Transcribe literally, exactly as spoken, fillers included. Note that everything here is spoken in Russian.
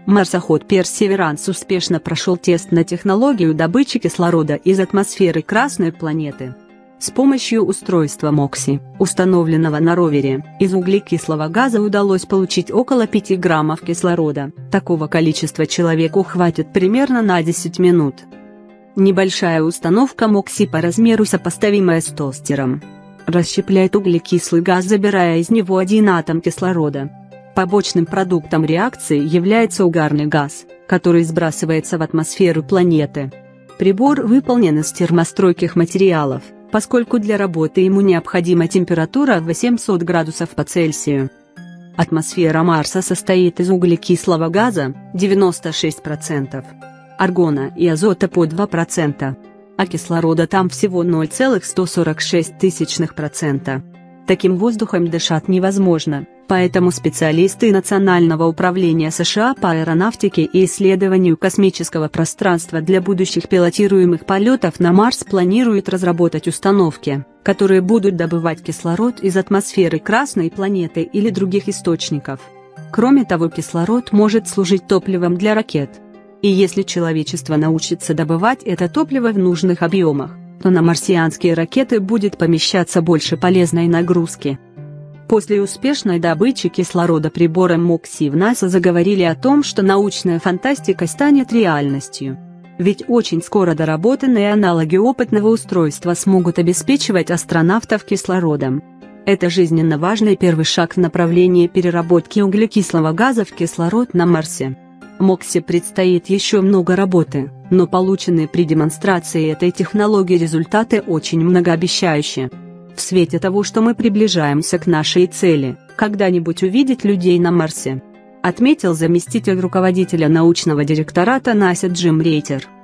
Марсоход Персеверанс успешно прошел тест на технологию добычи кислорода из атмосферы Красной планеты. С помощью устройства МОКСИ, установленного на ровере, из углекислого газа удалось получить около пяти граммов кислорода. Такого количества человеку хватит примерно на десять минут. Небольшая установка МОКСИ по размеру сопоставимая с тостером. Расщепляет углекислый газ, забирая из него один атом кислорода. Побочным продуктом реакции является угарный газ, который сбрасывается в атмосферу планеты. Прибор выполнен из термостойких материалов, поскольку для работы ему необходима температура восемьсот градусов по Цельсию. Атмосфера Марса состоит из углекислого газа девяносто шесть процентов, аргона и азота по два процента, а кислорода там всего ноль целых сто сорок шесть тысячных процента. Таким воздухом дышать невозможно, поэтому специалисты Национального управления США по аэронавтике и исследованию космического пространства для будущих пилотируемых полетов на Марс планируют разработать установки, которые будут добывать кислород из атмосферы Красной планеты или других источников. Кроме того, кислород может служить топливом для ракет. И если человечество научится добывать это топливо в нужных объемах, то на марсианские ракеты будет помещаться больше полезной нагрузки. После успешной добычи кислорода прибором МОКСИ в НАСА заговорили о том, что научная фантастика станет реальностью. Ведь очень скоро доработанные аналоги опытного устройства смогут обеспечивать астронавтов кислородом. Это жизненно важный первый шаг в направлении переработки углекислого газа в кислород на Марсе. МОКСИ предстоит еще много работы, но полученные при демонстрации этой технологии результаты очень многообещающие. В свете того, что мы приближаемся к нашей цели, когда-нибудь увидеть людей на Марсе, отметил заместитель руководителя научного директората НАСА Джим Рейтер.